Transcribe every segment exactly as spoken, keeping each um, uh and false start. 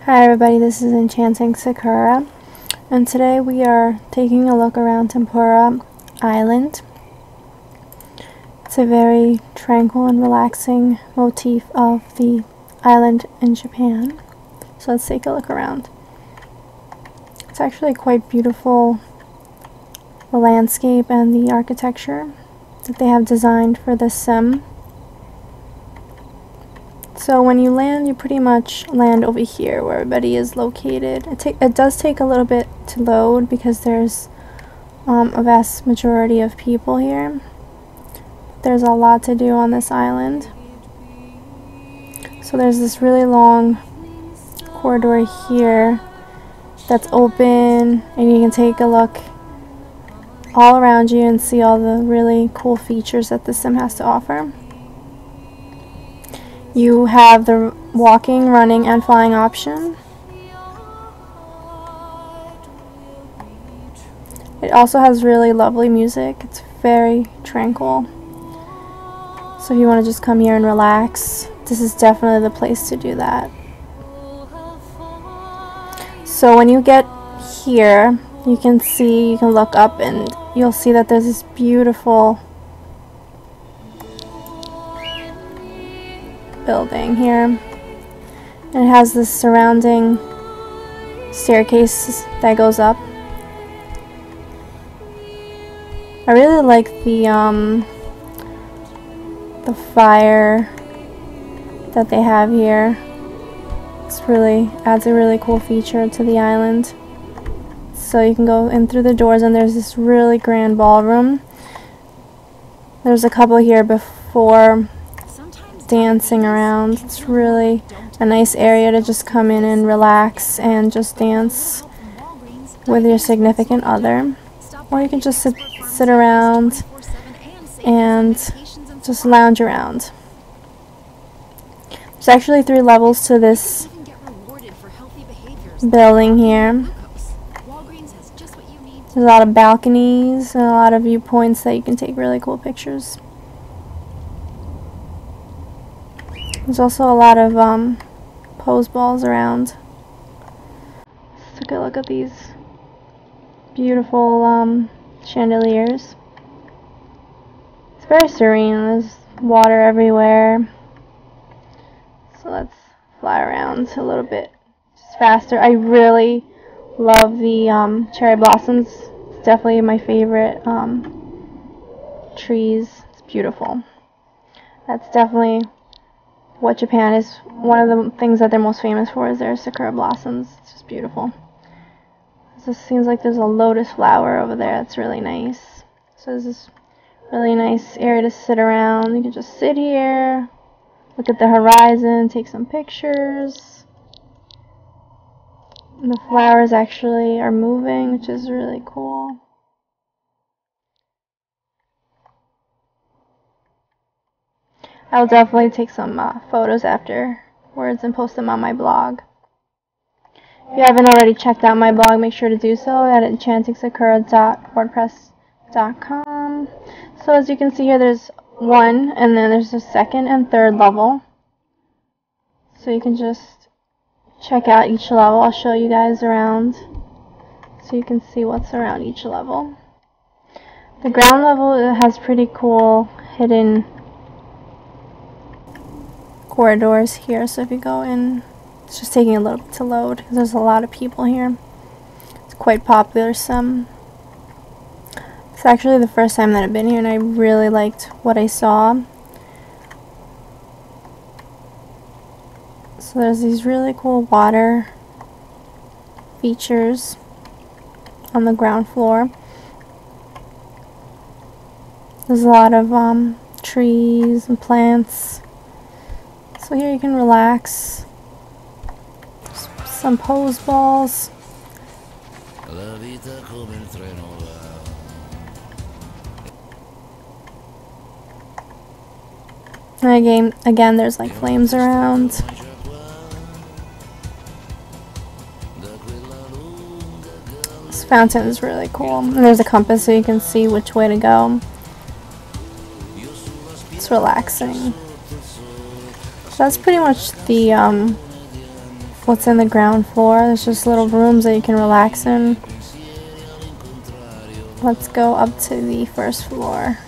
Hi everybody, this is Enchanting Sakura, and today we are taking a look around Tempura Island. It's a very tranquil and relaxing motif of the island in Japan. So let's take a look around. It's actually quite beautiful, the landscape and the architecture that they have designed for this sim. So when you land, you pretty much land over here where everybody is located. It, take, it does take a little bit to load because there's um, a vast majority of people here. There's a lot to do on this island. So there's this really long corridor here that's open, and you can take a look all around you and see all the really cool features that the sim has to offer. You have the walking, running, and flying option. It also has really lovely music. It's very tranquil. So if you want to just come here and relax, this is definitely the place to do that. So when you get here, you can see, you can look up and you'll see that there's this beautiful building here, and it has this surrounding staircase that goes up. I really like the um the fire that they have here. It's really adds a really cool feature to the island. So you can go in through the doors, and there's this really grand ballroom. There's a couple here before dancing around. It's really a nice area to just come in and relax and just dance with your significant other, or you can just sit, sit around and just lounge around. There's actually three levels to this building here. There's a lot of balconies and a lot of viewpoints that you can take really cool pictures. There's also a lot of um, pose balls around. Let's take a look at these beautiful um, chandeliers. It's very serene. There's water everywhere. So let's fly around a little bit just faster. I really love the um, cherry blossoms. It's definitely my favorite um, trees. It's beautiful. That's definitely what Japan is. One of the things that they're most famous for is their Sakura Blossoms. It's just beautiful. It just seems like there's a lotus flower over there. That's really nice. So there's this really nice area to sit around. You can just sit here, look at the horizon, take some pictures. And the flowers actually are moving, which is really cool. I'll definitely take some uh, photos afterwards and post them on my blog. If you haven't already checked out my blog, make sure to do so at enchanting sakura dot wordpress dot com. So as you can see here, there's one, and then there's a second and third level. So you can just check out each level. I'll show you guys around so you can see what's around each level. The ground level, it has pretty cool hidden corridors here, so if you go in, it's just taking a little bit to load because there's a lot of people here. It's quite popular sim. It's actually the first time that I've been here, and I really liked what I saw. So there's these really cool water features on the ground floor. There's a lot of um, trees and plants. So here you can relax. Some pose balls. And again, again, there's like flames around. This fountain is really cool. And there's a compass so you can see which way to go. It's relaxing. So that's pretty much the um, what's in the ground floor. There's just little rooms that you can relax in. Let's go up to the first floor.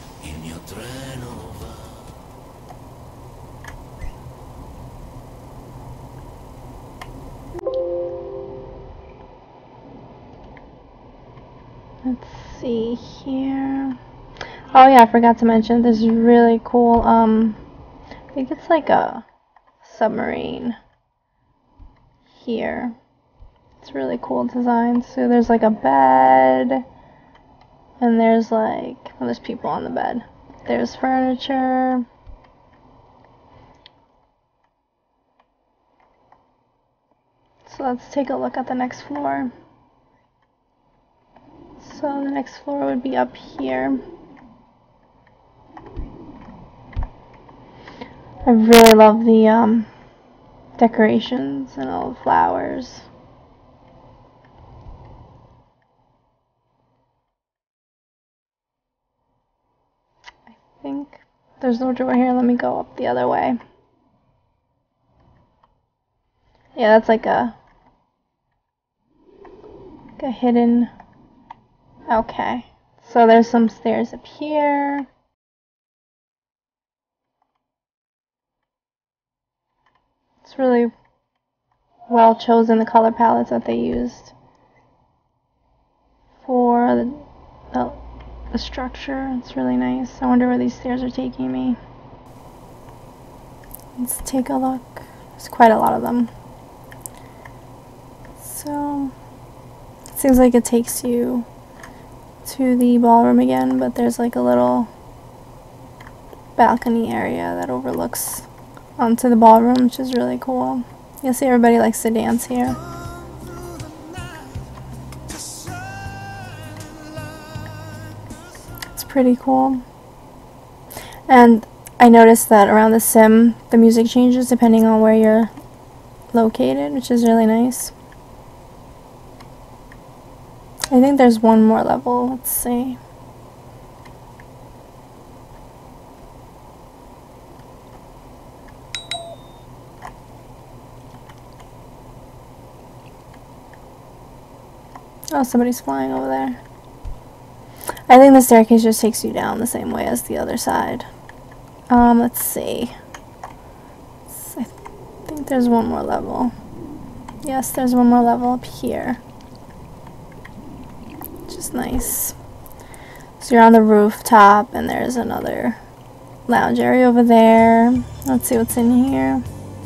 Let's see here. Oh yeah, I forgot to mention this is really cool. Um, I think it's like a submarine here. It's really cool design. So there's like a bed, and there's like, well, there's people on the bed. There's furniture. So let's take a look at the next floor. So the next floor would be up here. I really love the um, decorations and all the flowers. I think there's no door here. Let me go up the other way. Yeah, that's like a, like a hidden. Okay, so there's some stairs up here. It's really well chosen, the color palettes that they used for the, the, the structure. It's really nice. I wonder where these stairs are taking me. Let's take a look. There's quite a lot of them. So it seems like it takes you to the ballroom again, but there's like a little balcony area that overlooks onto the ballroom, which is really cool. You'll see everybody likes to dance here. It's pretty cool. And I noticed that around the sim, the music changes depending on where you're located, which is really nice. I think there's one more level. Let's see. Oh, somebody's flying over there. I think the staircase just takes you down the same way as the other side. Um, let's see. I think there's one more level. Yes, there's one more level up here. Which is nice. So you're on the rooftop, and there's another lounge area over there. Let's see what's in here.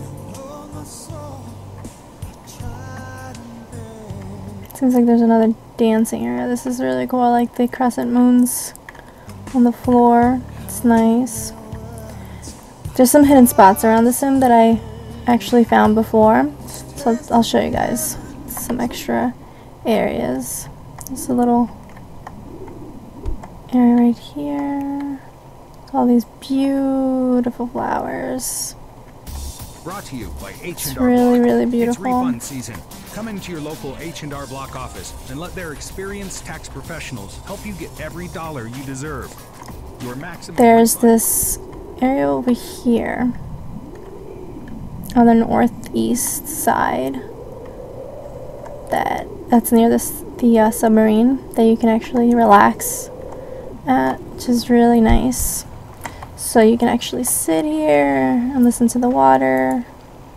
Seems like there's another dancing area. This is really cool. I like the crescent moons on the floor. It's nice. There's some hidden spots around the sim that I actually found before. So let's, I'll show you guys some extra areas. There's a little area right here. All these beautiful flowers. Brought to you by H and It's R really, Block. really beautiful. It's refund season. Come into your local H and R Block office and let their experienced tax professionals help you get every dollar you deserve. Your maximum There's refund. this area over here on the northeast side that that's near this the uh, submarine that you can actually relax at, which is really nice. So you can actually sit here and listen to the water.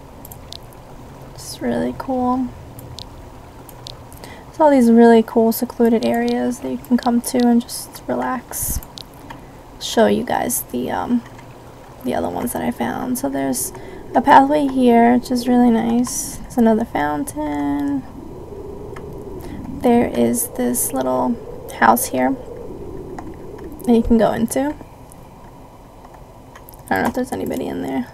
It's really cool. It's all these really cool secluded areas that you can come to and just relax. I'll show you guys the um, the other ones that I found. So there's a pathway here, which is really nice. There's another fountain. There is this little house here that you can go into. I don't know if there's anybody in there.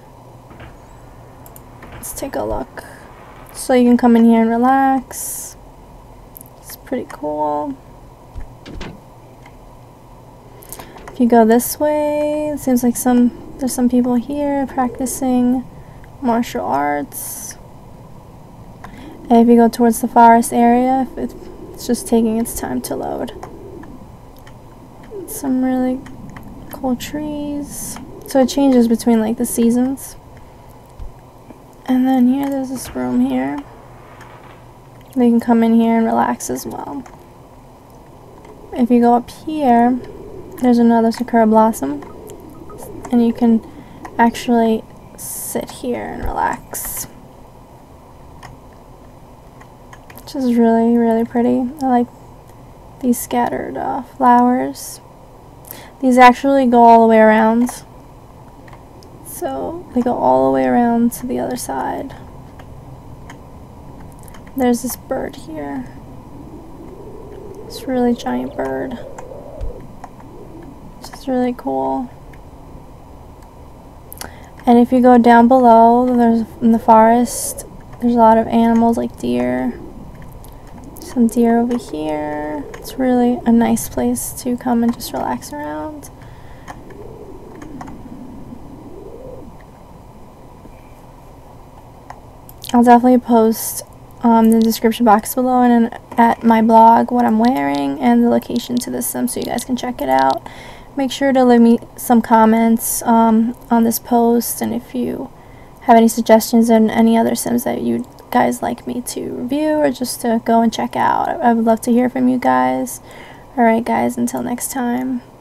Let's take a look. So you can come in here and relax. It's pretty cool. If you go this way, it seems like some there's some people here practicing martial arts. And if you go towards the forest area, it, it's just taking its time to load. Some really cool trees. So it changes between like the seasons. And then here, there's this room here. they can come in here and relax as well. If you go up here, there's another Sakura Blossom, and you can actually sit here and relax, which is really, really pretty. I like these scattered uh, flowers. These actually go all the way around, so they go all the way around to the other side. There's this bird here. This really giant bird. Which is really cool. And if you go down below, there's in the forest, there's a lot of animals like deer. Some deer over here. It's really a nice place to come and just relax around. I'll definitely post um, the description box below and at my blog what I'm wearing and the location to this sim so you guys can check it out. Make sure to leave me some comments um, on this post, and if you have any suggestions on any other sims that you guys like me to review or just to go and check out, I would love to hear from you guys. Alright guys, until next time.